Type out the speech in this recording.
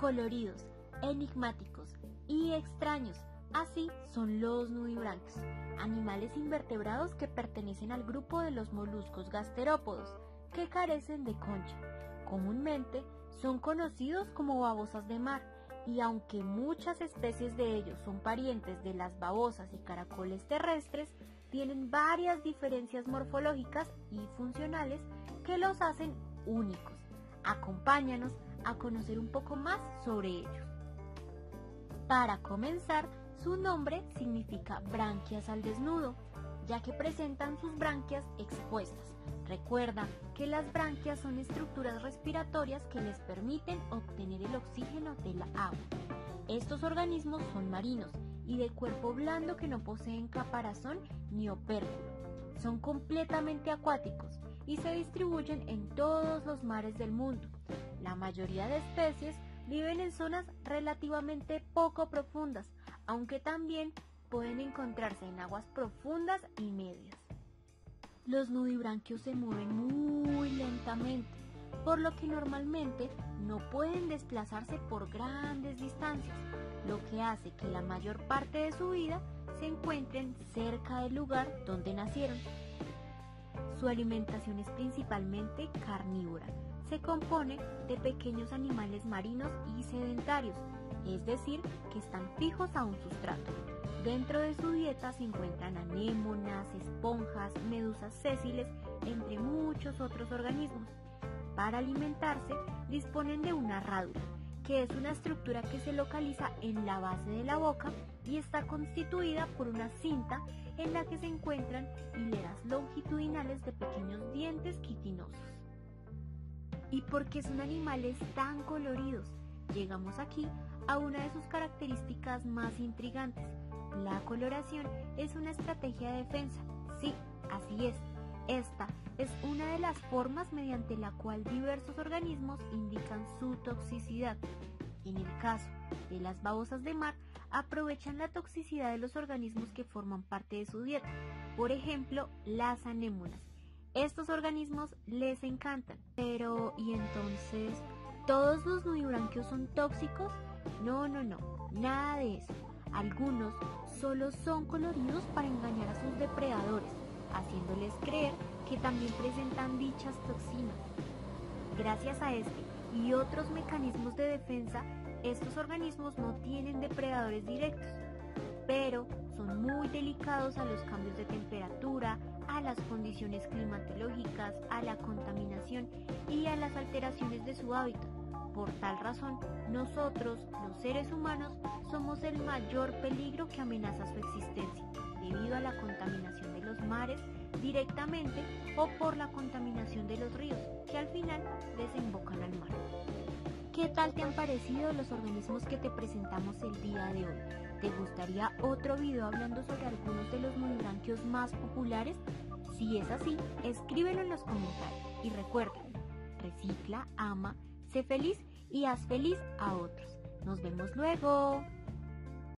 coloridos, enigmáticos y extraños. Así son los nudibranquios, animales invertebrados que pertenecen al grupo de los moluscos gasterópodos, que carecen de concha. Comúnmente son conocidos como babosas de mar, y aunque muchas especies de ellos son parientes de las babosas y caracoles terrestres, tienen varias diferencias morfológicas y funcionales que los hacen únicos. Acompáñanos a conocer un poco más sobre ellos. Para comenzar, su nombre significa branquias al desnudo, ya que presentan sus branquias expuestas. Recuerda que las branquias son estructuras respiratorias que les permiten obtener el oxígeno del agua. Estos organismos son marinos y de cuerpo blando que no poseen caparazón ni opérculo. Son completamente acuáticos y se distribuyen en todos los mares del mundo. La mayoría de especies viven en zonas relativamente poco profundas, aunque también pueden encontrarse en aguas profundas y medias. Los nudibranquios se mueven muy lentamente, por lo que normalmente no pueden desplazarse por grandes distancias, lo que hace que la mayor parte de su vida se encuentren cerca del lugar donde nacieron. Su alimentación es principalmente carnívora. Se compone de pequeños animales marinos y sedentarios, es decir, que están fijos a un sustrato. Dentro de su dieta se encuentran anémonas, esponjas, medusas sésiles, entre muchos otros organismos. Para alimentarse, disponen de una rádula, que es una estructura que se localiza en la base de la boca y está constituida por una cinta en la que se encuentran hileras longitudinales de pequeños dientes quitinosos. ¿Y por qué son animales tan coloridos? Llegamos aquí a una de sus características más intrigantes. La coloración es una estrategia de defensa. Sí, así es. Esta es una de las formas mediante la cual diversos organismos indican su toxicidad. En el caso de las babosas de mar, aprovechan la toxicidad de los organismos que forman parte de su dieta. Por ejemplo, las anémonas. Estos organismos les encantan. Pero, ¿y entonces todos los nudibranquios son tóxicos? No, nada de eso. Algunos solo son coloridos para engañar a sus depredadores, haciéndoles creer que también presentan dichas toxinas. Gracias a este y otros mecanismos de defensa, estos organismos no tienen depredadores directos, pero son muy delicados a los cambios de temperatura, a las condiciones climatológicas, a la contaminación y a las alteraciones de su hábitat. Por tal razón, nosotros, los seres humanos, somos el mayor peligro que amenaza su existencia, debido a la contaminación de los mares directamente o por la contaminación de los ríos, que al final desembocan al mar. ¿Qué tal te han parecido los organismos que te presentamos el día de hoy? ¿Te gustaría otro video hablando sobre algunos de los nudibranquios más populares? Si es así, escríbelo en los comentarios y recuerda, recicla, ama, sé feliz y haz feliz a otros. Nos vemos luego.